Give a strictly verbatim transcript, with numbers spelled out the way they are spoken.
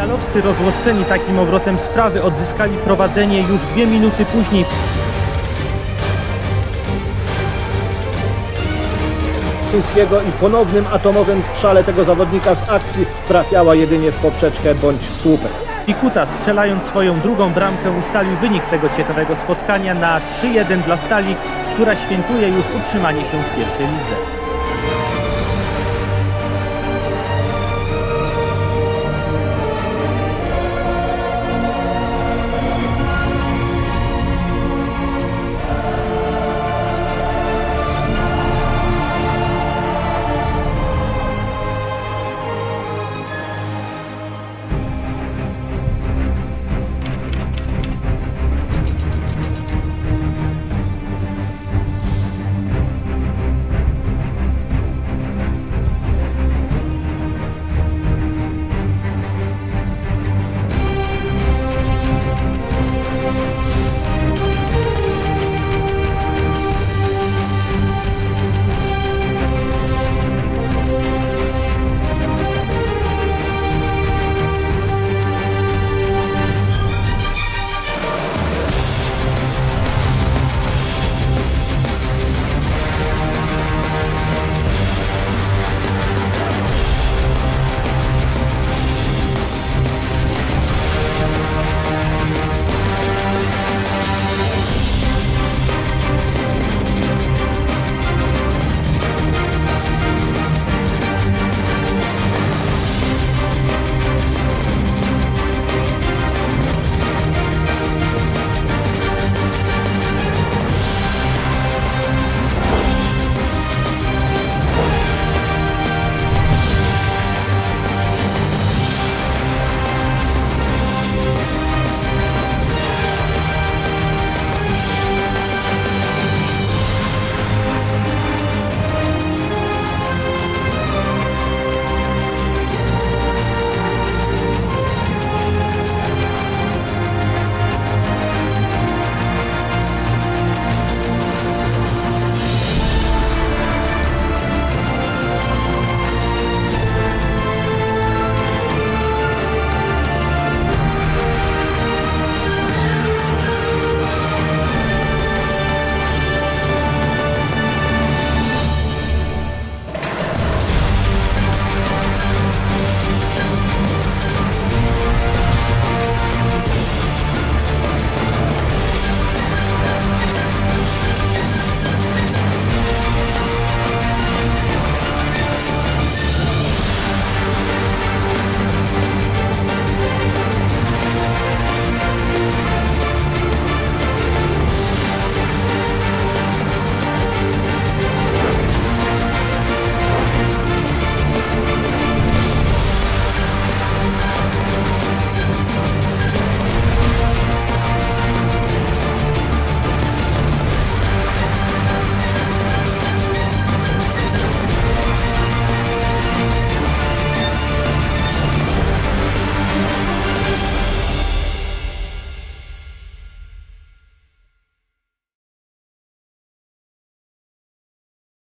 Stalowcy rozłoszczeni takim obrotem sprawy odzyskali prowadzenie już dwie minuty później. I ponownym atomowym strzale tego zawodnika z akcji trafiała jedynie w poprzeczkę bądź w słupek. Pikuta, strzelając swoją drugą bramkę, ustalił wynik tego ciekawego spotkania na trzy jeden dla Stali, która świętuje już utrzymanie się w pierwszej lidze.